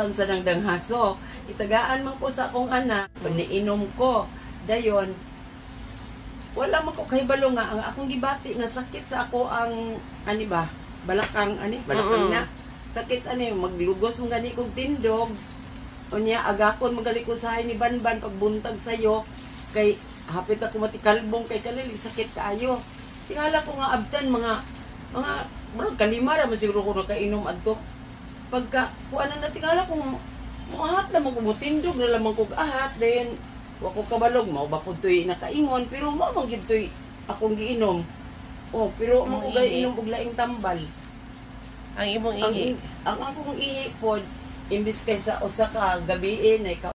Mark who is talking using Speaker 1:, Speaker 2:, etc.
Speaker 1: taon sa nangdanghaso. Itagaan man ko sa akong anak, paniinom ko. Dayon, wala man ko kahibalo nga ang akong gibati nga sakit sa ako ang ani ba balakang na sakit maglugos mo gani kog tindog unya agakon magali ko sa ni Banban pagbuntag sayo kay hapit ako matikalbong kay kalili sakit kaayo tingala ko nga abtan mga murag kalima ra masiguro ko nakainom adto pagka kuan na tingala ko ahat na magubutindog na lamang kog ahat then wa ko kabalog mao ba pud toy nakaingon pero mao man gid toy akong giinom. Oh, pero mo ko inom og laing tambal.
Speaker 2: Ang imong ihi.
Speaker 1: Ang akong ihi pod imbis kaysa usa ka gabi ay